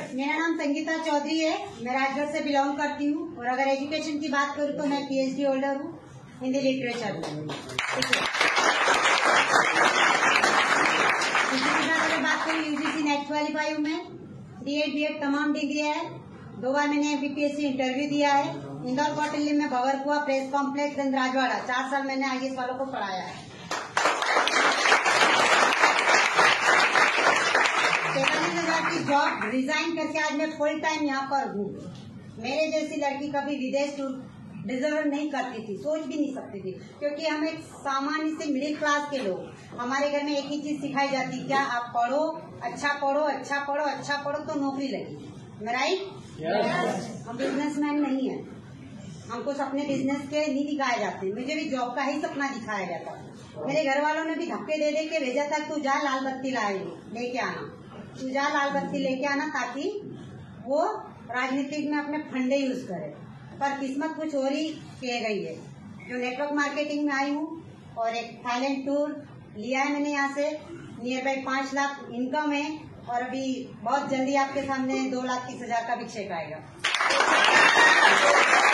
मेरा नाम संगीता चौधरी है। मैं राजगढ़ से बिलोंग करती हूँ और अगर एजुकेशन की बात करूँ तो मैं PhD होल्डर हूँ हिंदी लिटरेचर में। ठीक है, अगर बात करूँ UGC नेट क्वालिफाई हूँ मैं। B.Ed B.Ed तमाम डिग्री है। 2 बार मैंने BPSC इंटरव्यू दिया है। इंदौर कौटिल्य में Bhawarkua press complex and Rajwada 4 साल मैंने IAS वालों को पढ़ाया है। की जॉब रिजाइन करके आज मैं फुल टाइम यहाँ पर हूँ। मेरे जैसी लड़की कभी विदेश टूर डिजर्व नहीं करती थी, सोच भी नहीं सकती थी, क्योंकि हम एक सामान्य से मिडिल क्लास के लोग, हमारे घर में एक ही चीज सिखाई जाती, क्या आप पढ़ो, अच्छा पढ़ो, अच्छा पढ़ो, अच्छा पढ़ो तो नौकरी लगी। राइट? हम बिजनेसमैन नहीं है, हमको अपने बिजनेस के नहीं दिखाए जाते। मुझे भी जॉब का ही सपना दिखाया जाता। मेरे घर वालों ने भी धक्के दे दे के भेजा था, तू जा लाल बत्ती लाएगी लेके आना, तू जा लाल बत्ती लेके आना, ताकि वो राजनीतिक में अपने फंडे यूज करे। पर किस्मत कुछ और ही कह गई है। जो नेटवर्क मार्केटिंग में आई हूँ और एक थाईलैंड टूर लिया है मैंने, यहाँ से नियर बाई 5 लाख इनकम है और अभी बहुत जल्दी आपके सामने 2,30,000 का भी चेक आएगा।